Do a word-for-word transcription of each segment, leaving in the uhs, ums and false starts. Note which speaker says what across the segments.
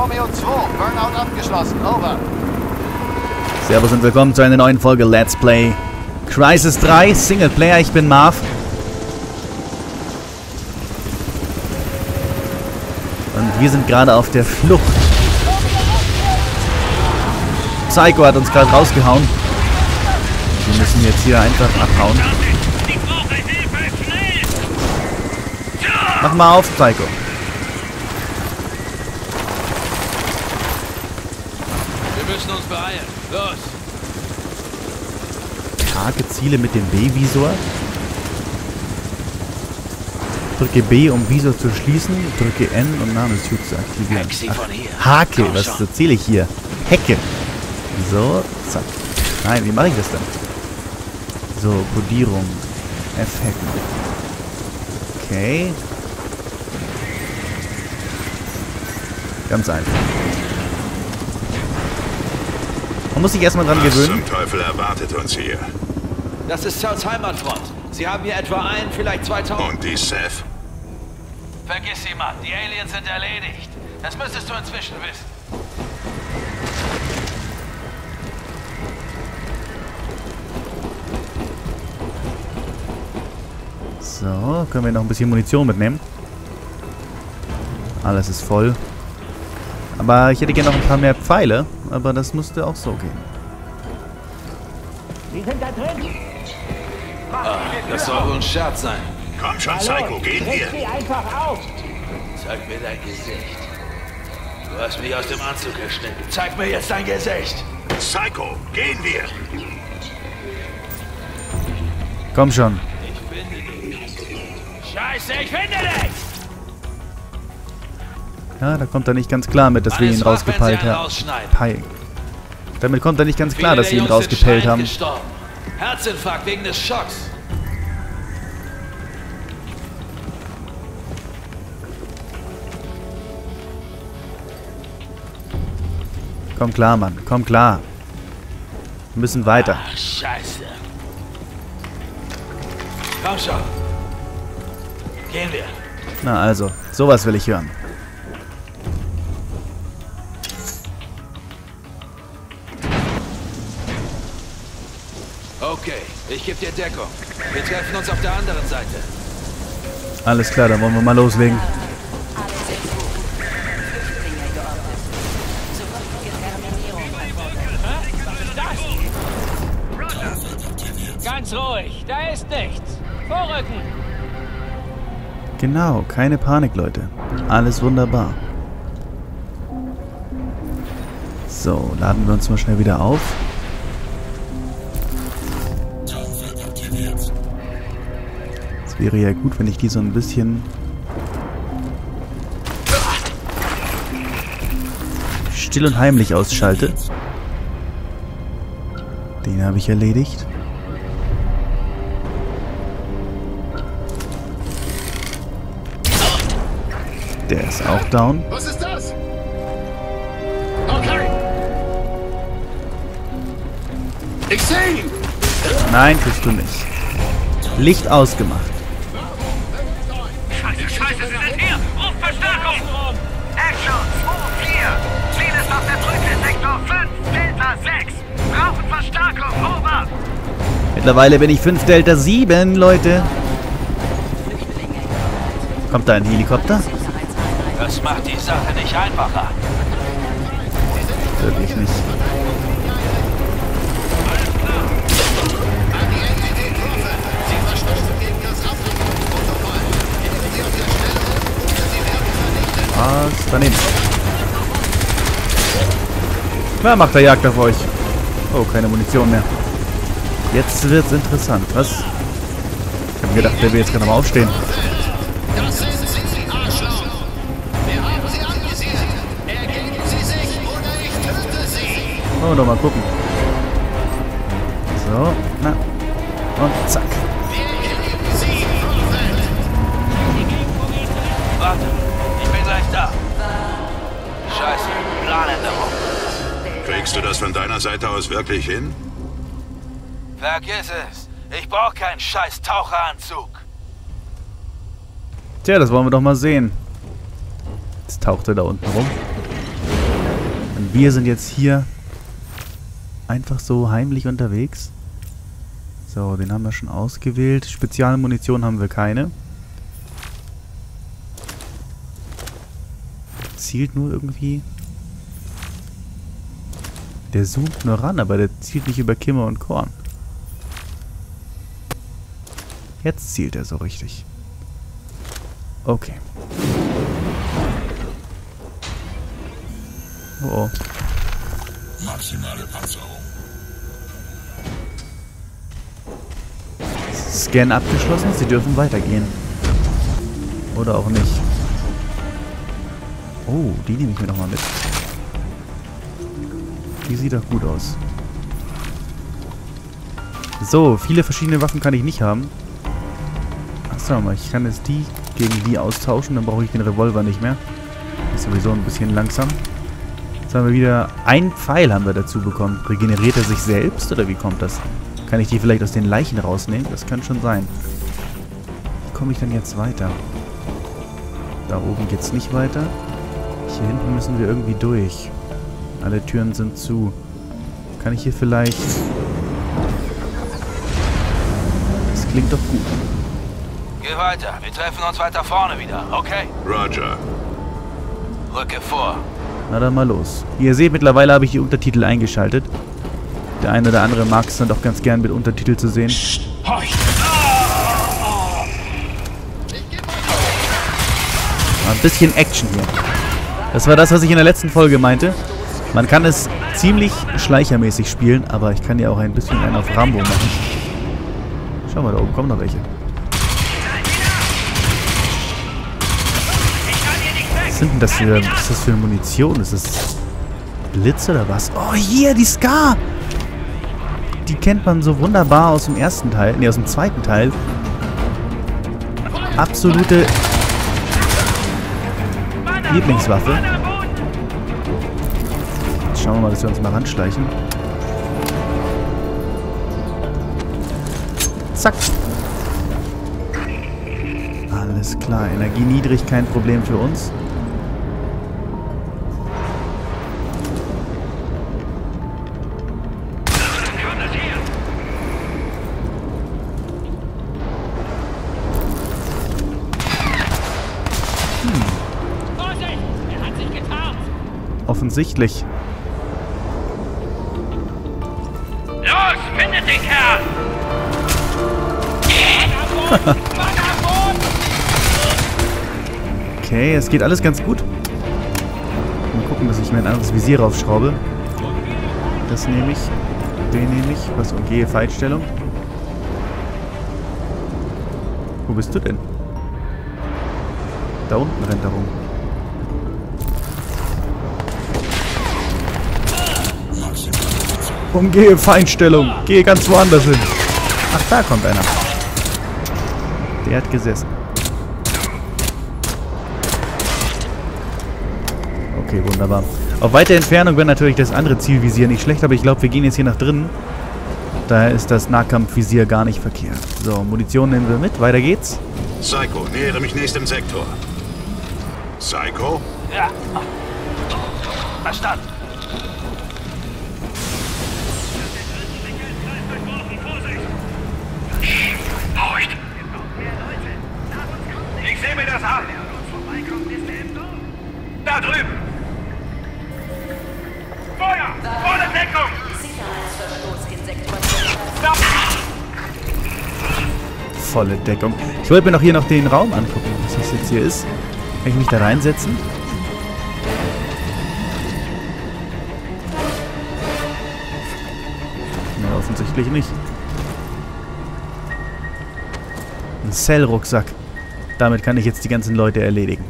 Speaker 1: Romeo zwei, Burnout abgeschlossen, over.
Speaker 2: Servus und willkommen zu einer neuen Folge Let's Play Crysis drei, Singleplayer. Ich bin Marv. Und wir sind gerade auf der Flucht. Psycho hat uns gerade rausgehauen. Wir müssen jetzt hier einfach abhauen. Mach mal auf, Psycho.
Speaker 3: Wir müssen uns beeilen. Los!
Speaker 2: Karge Ziele mit dem B-Visor. Drücke B, um Visor zu schließen. Drücke N, um Nanosuit zu aktivieren. Ach, Hake, was erzähle ich hier? Hecke. So, zack. Nein, wie mache ich das denn? So, Kodierung. F-Hacken. Okay. Ganz einfach. Man muss sich erstmal dran gewöhnen.
Speaker 4: Was zum Teufel erwartet uns hier?
Speaker 3: Das ist Cells Heimatfront. Sie haben hier etwa ein, vielleicht zweitausend...
Speaker 4: Und die Seth?
Speaker 3: Vergiss sie, Mann. Die Aliens sind erledigt. Das müsstest du inzwischen wissen.
Speaker 2: So, können wir noch ein bisschen Munition mitnehmen. Alles ist voll. Aber ich hätte gerne noch ein paar mehr Pfeile. Aber das musste auch so gehen.
Speaker 5: Sie sind da drin.
Speaker 3: Ah, das soll wohl ein Scherz sein.
Speaker 4: Komm schon, Psycho, gehen wir.
Speaker 5: Sie einfach auf.
Speaker 3: Zeig mir dein Gesicht. Du hast mich aus dem Anzug geschnitten. Zeig mir jetzt dein Gesicht.
Speaker 4: Psycho, gehen wir.
Speaker 2: Komm schon.
Speaker 3: Ich finde dich. Scheiße, ich finde dich!
Speaker 2: Ja, da kommt er nicht ganz klar mit, dass wir ihn rausgepeilt haben. Peil. Damit kommt er nicht ganz klar, dass sie ihn rausgepellt haben.
Speaker 3: Herzinfarkt wegen des Schocks.
Speaker 2: Komm klar, Mann. Komm klar. Wir müssen weiter.
Speaker 3: Ach, Scheiße. Komm schon. Gehen wir.
Speaker 2: Na also, sowas will ich hören.
Speaker 3: Okay, ich gebe dir Deckung. Wir treffen uns auf der anderen Seite.
Speaker 2: Alles klar, dann wollen wir mal loslegen.
Speaker 5: Ganz ruhig, da ist nichts. Vorrücken.
Speaker 2: Genau, keine Panik, Leute. Alles wunderbar. So, laden wir uns mal schnell wieder auf. Es wäre ja gut, wenn ich die so ein bisschen still und heimlich ausschalte. Den habe ich erledigt. Der ist auch down.
Speaker 4: Was ist das? Okay. Ich sehe ihn.
Speaker 2: Nein, tust du nicht. Licht ausgemacht.
Speaker 6: Scheiße, Scheiße, sie sind hier! Ruf Verstärkung! Action zwei vier! Ziel ist auf der Brücke, Sektor fünf, Delta sechs! Brauchen Verstärkung, over!
Speaker 2: Mittlerweile bin ich fünf Delta sieben, Leute. Kommt da ein Helikopter?
Speaker 3: Das macht die Sache nicht einfacher.
Speaker 2: Wirklich nicht. Was? Daneben. Na, macht er Jagd auf euch. Oh, keine Munition mehr. Jetzt wird's interessant. Was? Ich hab mir gedacht, der will jetzt gerade mal aufstehen.
Speaker 4: Das sind Sie, Arschloch. Wir haben Sie anvisiert. Ergeben Sie sich oder ich töte Sie.
Speaker 2: Oh, noch mal gucken. So, na. Und zack.
Speaker 4: Wir ergeben Sie, Prophet.
Speaker 3: Warte, ich bin gleich da. Scheiße, Planänderung.
Speaker 4: Kriegst du das von deiner Seite aus wirklich hin?
Speaker 3: Vergiss es. Ich brauche keinen scheiß Taucheranzug.
Speaker 2: Tja, das wollen wir doch mal sehen. Jetzt taucht er da unten rum. Und wir sind jetzt hier einfach so heimlich unterwegs. So, den haben wir schon ausgewählt. Spezialmunition haben wir keine. Zielt nur irgendwie. Der zoomt nur ran, aber der zielt nicht über Kimme und Korn. Jetzt zielt er so richtig. Okay. Oh oh.
Speaker 7: Maximale Panzerung.
Speaker 2: Scan abgeschlossen, Sie dürfen weitergehen. Oder auch nicht. Oh, die nehme ich mir nochmal mit. Die sieht doch gut aus. So, viele verschiedene Waffen kann ich nicht haben. Achso, mal, ich kann jetzt die gegen die austauschen, dann brauche ich den Revolver nicht mehr. Ist sowieso ein bisschen langsam. Jetzt haben wir wieder ein Pfeil haben wir dazu bekommen. Regeneriert er sich selbst oder wie kommt das? Kann ich die vielleicht aus den Leichen rausnehmen? Das kann schon sein. Wie komme ich denn jetzt weiter? Da oben geht's nicht weiter. Hier hinten müssen wir irgendwie durch. Alle Türen sind zu. Kann ich hier vielleicht... Das klingt doch gut.
Speaker 3: Geh weiter. Wir treffen uns weiter vorne wieder, okay?
Speaker 7: Roger.
Speaker 3: Rücke vor.
Speaker 2: Na dann mal los. Wie ihr seht, mittlerweile habe ich die Untertitel eingeschaltet. Der eine oder andere mag es dann doch ganz gern mit Untertitel zu sehen. Ein bisschen Action hier. Das war das, was ich in der letzten Folge meinte. Man kann es ziemlich schleichermäßig spielen, aber ich kann ja auch ein bisschen einen auf Rambo machen. Schau mal, da oben kommen noch welche. Was sind denn das für, was ist das für Munition? Ist das Blitz oder was? Oh, hier, die Scar! Die kennt man so wunderbar aus dem ersten Teil, ne, aus dem zweiten Teil. Absolute Lieblingswaffe. Jetzt schauen wir mal, dass wir uns mal ranschleichen. Zack. Alles klar. Energie niedrig, kein Problem für uns. Offensichtlich.
Speaker 6: Los, findet den Kerl!
Speaker 2: Okay, es geht alles ganz gut. Mal gucken, dass ich mir ein anderes Visier raufschraube. Das nehme ich. Den nehme ich. Was umgehe Feindstellung. Wo bist du denn? Da unten rennt er rum. Umgehe Feindstellung. Gehe ganz woanders hin. Ach, da kommt einer. Der hat gesessen. Okay, wunderbar. Auf weite Entfernung wäre natürlich das andere Zielvisier nicht schlecht, aber ich glaube, wir gehen jetzt hier nach drinnen. Daher ist das Nahkampfvisier gar nicht verkehrt. So, Munition nehmen wir mit. Weiter geht's.
Speaker 7: Psycho, nähere mich nächstem Sektor. Psycho?
Speaker 3: Ja. Verstanden.
Speaker 6: Ich sehe mir das an. Da drüben. Feuer! Volle Deckung!
Speaker 8: Sicherheitsverstoß in Sektor.
Speaker 2: Volle Deckung. Ich wollte mir noch hier noch den Raum angucken, was das jetzt hier ist. Kann ich mich da reinsetzen? Ne, offensichtlich nicht. Ein Cell-Rucksack. Damit kann ich jetzt die ganzen Leute erledigen.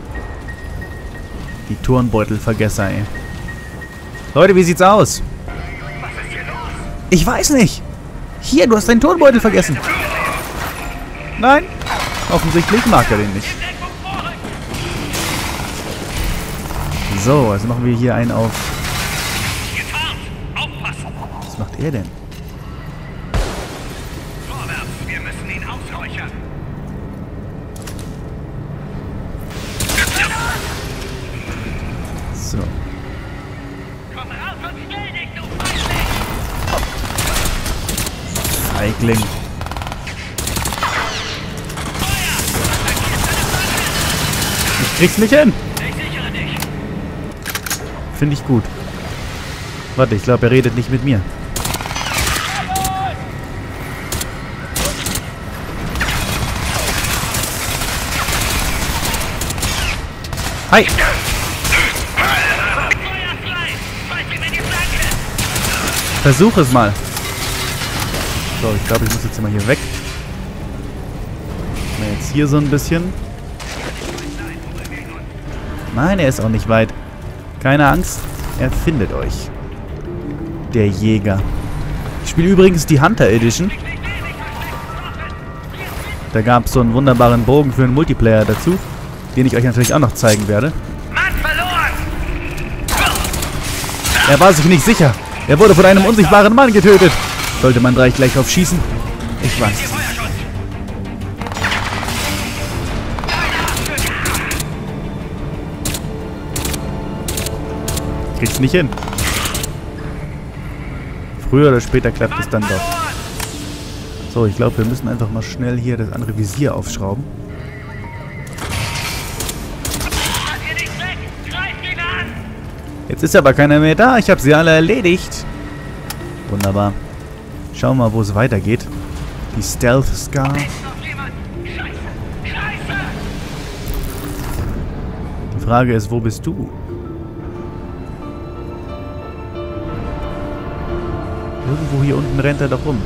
Speaker 2: Die Turnbeutelvergesser, ey. Leute, wie sieht's aus? Ich weiß nicht. Hier, du hast deinen Turnbeutel vergessen. Nein? Offensichtlich mag er den nicht. So, also machen wir hier einen auf... Was macht er denn?
Speaker 6: Wir müssen ihn ausräuchern.
Speaker 2: So. Feigling. Ich krieg's nicht hin. Finde ich gut. Warte, ich glaube, er redet nicht mit mir. Hi. Versuch es mal. So, ich glaube, ich muss jetzt mal hier weg. Mal jetzt hier so ein bisschen. Nein, er ist auch nicht weit. Keine Angst, er findet euch. Der Jäger. Ich spiele übrigens die Hunter Edition. Da gab es so einen wunderbaren Bogen für einen Multiplayer dazu, den ich euch natürlich auch noch zeigen werde. Er war sich nicht sicher. Er wurde von einem unsichtbaren Mann getötet. Sollte man gleich gleich drauf schießen? Ich weiß es nicht. Krieg's nicht hin. Früher oder später klappt es dann doch. So, ich glaube, wir müssen einfach mal schnell hier das andere Visier aufschrauben. Jetzt ist aber keiner mehr da. Ich habe sie alle erledigt. Wunderbar. Schauen wir mal, wo es weitergeht. Die Stealth Scar. Die Frage ist, wo bist du? Irgendwo hier unten rennt er doch rum.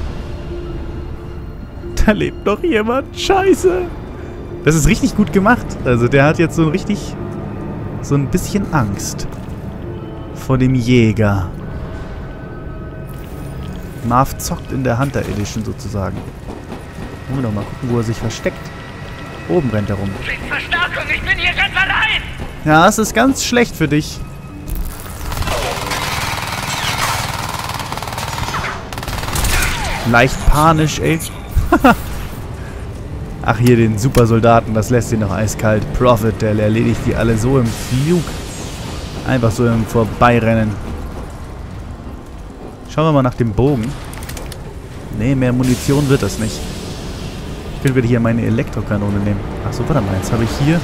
Speaker 2: Da lebt noch jemand. Scheiße. Das ist richtig gut gemacht. Also der hat jetzt so richtig... so ein bisschen Angst. Vor dem Jäger. Marv zockt in der Hunter Edition sozusagen. Wollen wir doch mal gucken, wo er sich versteckt. Oben rennt er rum.
Speaker 6: Verstärkung, ich bin hier ganz allein!
Speaker 2: Ja, es ist ganz schlecht für dich. Leicht panisch, ey. Ach, hier den Supersoldaten, das lässt ihn noch eiskalt. Prophet, der erledigt die alle so im Flug. Einfach so im Vorbeirennen. Schauen wir mal nach dem Bogen. Nee, mehr Munition wird das nicht. Ich könnte wieder hier meine Elektrokanone nehmen. Ach so, warte mal, jetzt habe ich hier...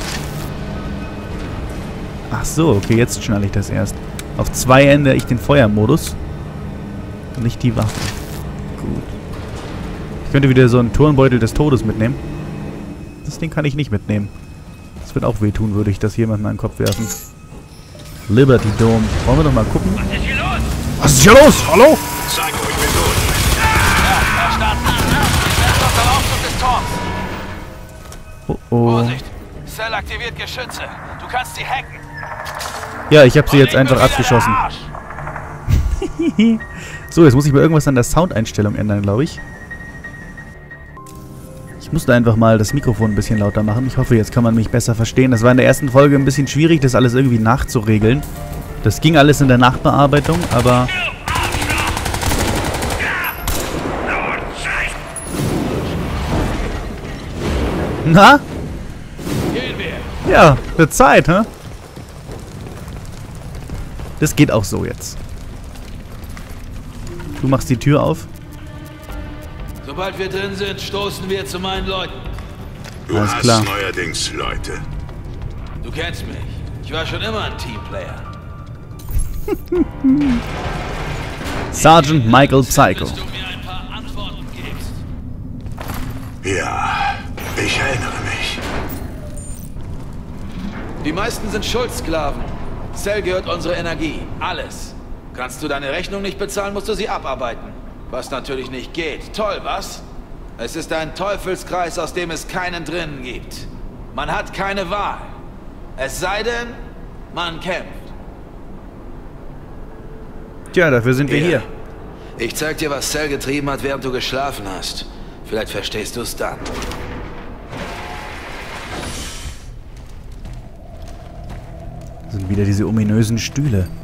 Speaker 2: Ach so, okay, jetzt schnalle ich das erst. Auf zwei ändere ich den Feuermodus. Und nicht die Waffe. Gut. Ich könnte wieder so einen Turnbeutel des Todes mitnehmen. Das Ding kann ich nicht mitnehmen. Das wird auch wehtun, würde ich das jemandem an den Kopf werfen. Liberty Dome. Wollen wir doch mal gucken?
Speaker 6: Was ist hier los?
Speaker 2: Was ist hier los? Hallo?
Speaker 7: Psycho, ich bin tot.
Speaker 3: Ja, verstanden. Das ist der Aufzug des Turms.
Speaker 2: Oh oh.
Speaker 3: Vorsicht. Cell aktiviert Geschütze. Du kannst sie hacken.
Speaker 2: Ja, ich habe sie jetzt einfach abgeschossen. So, jetzt muss ich mal irgendwas an der Soundeinstellung ändern, glaube ich. Ich musste einfach mal das Mikrofon ein bisschen lauter machen. Ich hoffe, jetzt kann man mich besser verstehen. Das war in der ersten Folge ein bisschen schwierig, das alles irgendwie nachzuregeln. Das ging alles in der Nachbearbeitung, aber... Na?
Speaker 3: Gehen wir.
Speaker 2: Ja, wird Zeit, hä? Das geht auch so jetzt. Du machst die Tür auf.
Speaker 3: Sobald wir drin sind, stoßen wir zu meinen Leuten.
Speaker 7: Du
Speaker 2: Alles
Speaker 7: hast
Speaker 2: klar.
Speaker 7: neuerdings Leute.
Speaker 3: Du kennst mich. Ich war schon immer ein Teamplayer.
Speaker 2: Sergeant Michael Psycho.
Speaker 3: Willst du mir ein paar Antworten gibst?
Speaker 7: Ja, ich erinnere mich.
Speaker 3: Die meisten sind Schuldsklaven. Cell gehört unsere Energie. Alles. Kannst du deine Rechnung nicht bezahlen, musst du sie abarbeiten. Was natürlich nicht geht. Toll, was? Es ist ein Teufelskreis, aus dem es keinen drinnen gibt. Man hat keine Wahl. Es sei denn, man kämpft.
Speaker 2: Tja, dafür sind wir hier.
Speaker 3: Ich zeig dir, was Cell getrieben hat, während du geschlafen hast. Vielleicht verstehst du es dann.
Speaker 2: Das sind wieder diese ominösen Stühle.